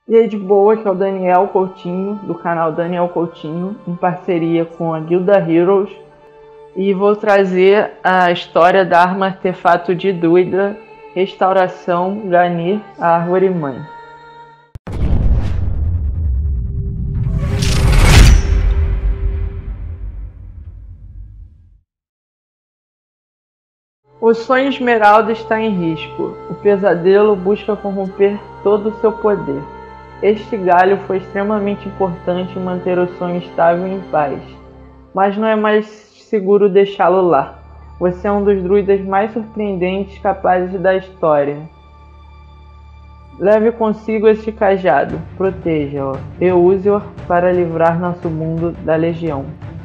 E aí de boa, que é o Daniel Coutinho, do canal Daniel Coutinho, em parceria com a Guilda Heroes. E vou trazer a história da arma artefato de Druida, Restauração Ganir, a Árvore Mãe. O sonho Esmeralda está em risco. O pesadelo busca corromper todo o seu poder. Este galho foi extremamente importante em manter o sonho estável e em paz. Mas não é mais seguro deixá-lo lá. Você é um dos druidas mais surpreendentes capazes da história. Leve consigo este cajado, proteja-o e use-o para livrar nosso mundo da Legião.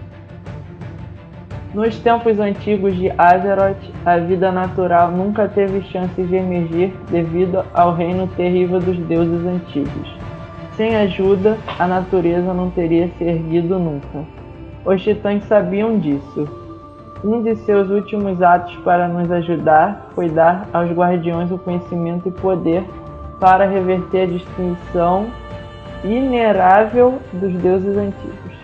Nos tempos antigos de Azeroth, a vida natural nunca teve chances de emergir devido ao reino terrível dos deuses antigos. Sem ajuda, a natureza não teria se erguido nunca. Os titãs sabiam disso. Um de seus últimos atos para nos ajudar foi dar aos guardiões o conhecimento e poder para reverter a destruição inerável dos deuses antigos.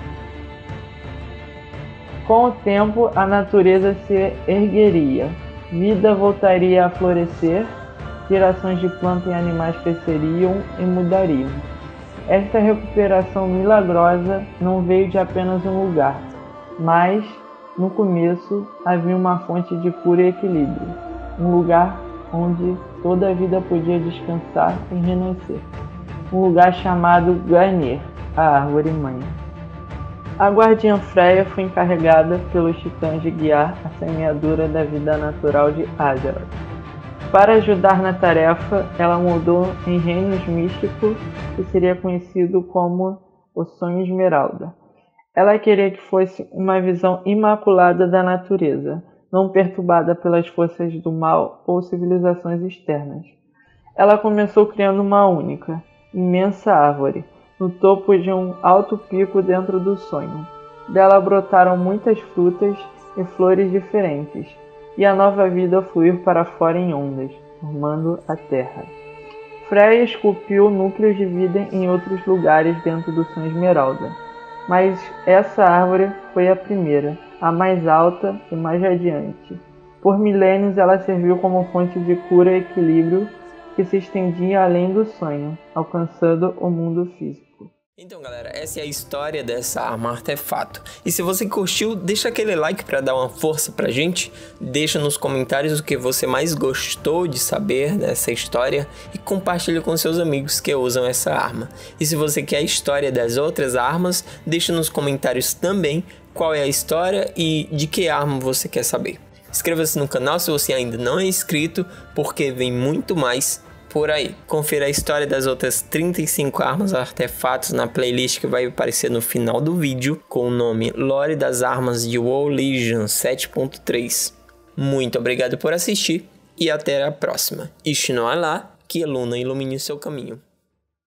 Com o tempo, a natureza se ergueria, vida voltaria a florescer, gerações de plantas e animais cresceriam e mudariam. Esta recuperação milagrosa não veio de apenas um lugar, mas, no começo, havia uma fonte de cura e equilíbrio, um lugar onde toda a vida podia descansar e renascer, um lugar chamado Ganir, a Árvore Mãe. A guardiã Freya foi encarregada pelos titãs de guiar a semeadura da vida natural de Azeroth. Para ajudar na tarefa, ela mudou em reinos místicos que seria conhecido como o Sonho Esmeralda. Ela queria que fosse uma visão imaculada da natureza, não perturbada pelas forças do mal ou civilizações externas. Ela começou criando uma única, imensa árvore, no topo de um alto pico dentro do sonho. Dela brotaram muitas frutas e flores diferentes, e a nova vida fluiu para fora em ondas, formando a terra. Freya esculpiu núcleos de vida em outros lugares dentro do Sonho Esmeralda, mas essa árvore foi a primeira, a mais alta e mais radiante. Por milênios ela serviu como fonte de cura e equilíbrio que se estendia além do sonho, alcançando o mundo físico. Então galera, essa é a história dessa arma artefato. E se você curtiu, deixa aquele like para dar uma força pra gente. Deixa nos comentários o que você mais gostou de saber dessa história e compartilha com seus amigos que usam essa arma. E se você quer a história das outras armas, deixa nos comentários também qual é a história e de que arma você quer saber. Inscreva-se no canal se você ainda não é inscrito, porque vem muito mais por aí. Confira a história das outras 35 armas artefatos na playlist que vai aparecer no final do vídeo com o nome Lore das Armas de WoW Legion 7.3. Muito obrigado por assistir e até a próxima. Ishnoalá, que a luna ilumine o seu caminho.